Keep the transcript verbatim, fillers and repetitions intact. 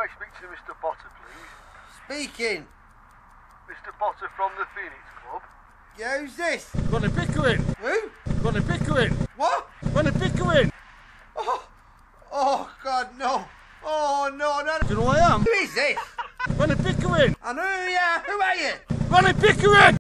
speak to Mister Potter, please? Speaking. Mister Potter from the Phoenix Club. Yeah, who's this? Ronnie Pickering. Who? Ronnie Pickering. What? Ronnie Pickering. Oh, oh God, no. Oh, no, no. Do you know who I am? Who is this? Ronnie Pickering. I know who you are. Who are you? Ronnie Pickering.